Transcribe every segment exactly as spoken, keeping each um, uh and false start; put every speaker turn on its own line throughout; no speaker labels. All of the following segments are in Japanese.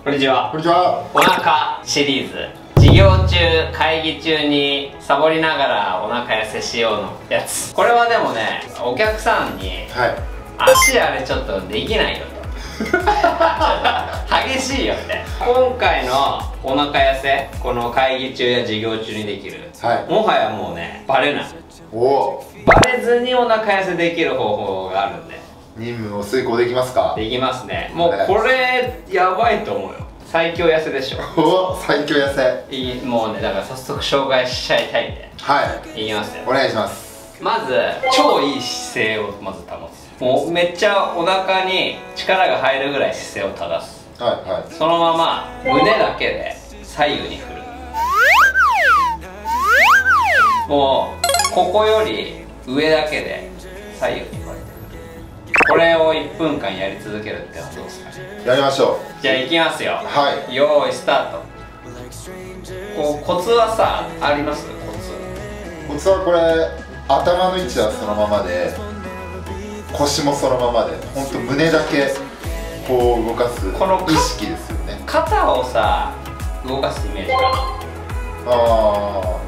こんにちは。
こんにちは。
お腹シリーズ、授業中会議中にサボりながらお腹痩せしようのやつ。これはでもね、お客さんに、はい、足あれちょっとできないよと激しいよって。今回のお腹痩せ、この会議中や授業中にできる、はい、もはやもうね、バレない。おバレずにお腹痩せできる方法があるんで、
任務を遂行できますか？
できますね。もうこれやばいと思うよ。最強痩せでしょ。
お最強痩せ
いい。もうね、だから早速紹介しちゃいたいんで、はいいきますよ。
お願いします。
まず超いい姿勢をまず保つ。もうめっちゃお腹に力が入るぐらい姿勢を正す。はいはい。そのまま胸だけで左右に振る。もうここより上だけで左右に振る。これをいっぷんかんやり続けるってのはどうですかね？
やりましょ
う。じゃあいきますよ。はい、よーいスタート。こうコツはさあります？コツ
コツはこれ、頭の位置はそのままで、腰もそのままで、ほんと胸だけこう動かすこの意識ですよね。
肩をさ動かすイメージかな。ああ、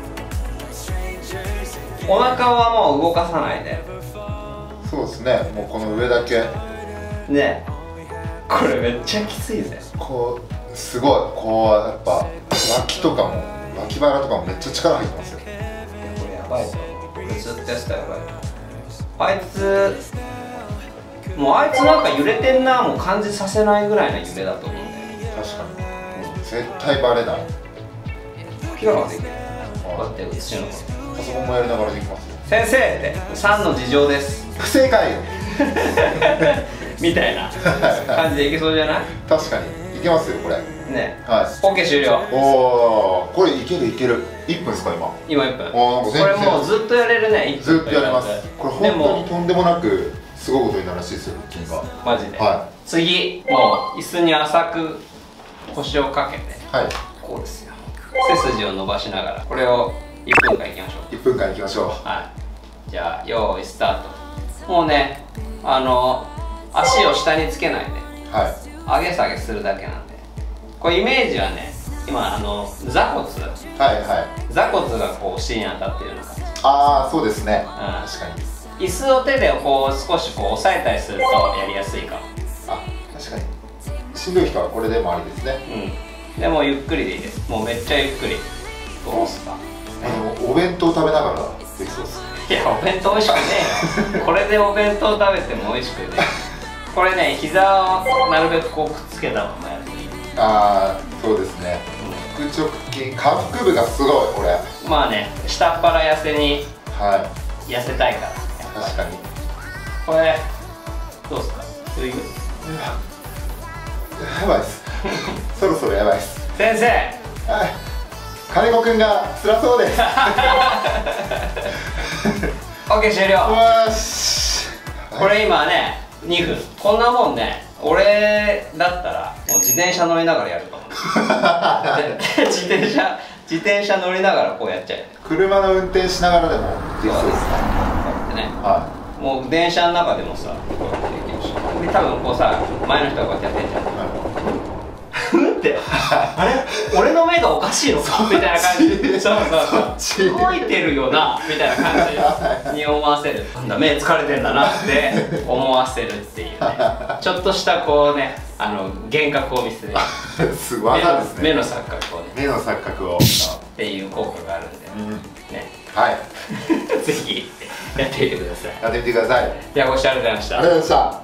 お腹はもう動かさないで。
そうですね、もうこの上だけ
ね。これめっちゃきついぜ。こ
うすごい、こうやっぱ脇とかも脇腹とかもめっちゃ力入ってますよ。いや
これやばいぞ。これずっとやってたらやばい。あいつもうあいつなんか揺れてんなもう感じさせないぐらいの揺れだと思うんだよね。確か
に、うん、絶対バレない。
ピラができる。こうやって写しの
パソコンもやりながらできますよ。
先生ってさんの事情です。
不正解
みたいな感じでいけそうじゃない？
確かにいけますよこれ
ね。はい、オーケー終了。
おお、これいけるいける。いっぷんですか今？
今いっぷん。これもうずっとやれるね。
ずっとやれます。これ本当にとんでもなくすごいことになるらしいですよ、腹筋が。
マジで。はい、次もう椅子に浅く腰をかけて、はい、こうですよ。背筋を伸ばしながらこれをいっぷんかんいきましょう。
いっぷんかんいきましょう。
はい、じゃあよーいスタート。もうね、あの足を下につけないで、はい、上げ下げするだけなんで、これイメージはね、今あの座骨、はいはい、座骨がこうお尻に当たってるような感じ。あ
あ、そうですね、うん、確か
に。椅子を手でこう少しこう押さえたりするとやりやすいかも。
あ、確かにしんどい人はこれでもありですね。
うん、でもゆっくりでいいです。もうめっちゃゆっくり。どうすか？
あのお弁当食べながらできそうですね。
いや、お弁当美味しくねえよ。これでお弁当食べても美味しくねえ。これね、膝をなるべくこうくっつけたままやるといい。あ
あ、そうですね、腹直筋、下腹部がすごいこれ。
まあね、下っ腹痩せに痩せたいから。
確かに
これどうですか？そういう
やばいっすそろそろやばいっす
先生。
はい、金子くんが辛そうです。
オッケー終了。
よし。
これ今ねにふん。こんなもんね、俺だったらもう自転車乗りながらやると思う。自転車自転車乗りながらこうやっちゃう。
車の運転しながらでもできそうですね。
こうやってね、はい、もう電車の中でもさこうやってできるし、で多分こうさ前の人がこうやってやってんじゃん。うんってあれ俺の目がおかしいのかみたいな感じで、そうそうそう、動いてるよなみたいな感じに思わせる。なんだ目疲れてんだなって思わせるっていうね、ちょっとしたこうね、あの幻覚を見せる
技ですね。
目の錯覚をね、
目の錯覚を
っていう効果があるんでね。はいぜひやってみてください。
やってみてください。
いや、ご視聴ありがとうございました。
ありがとうございました。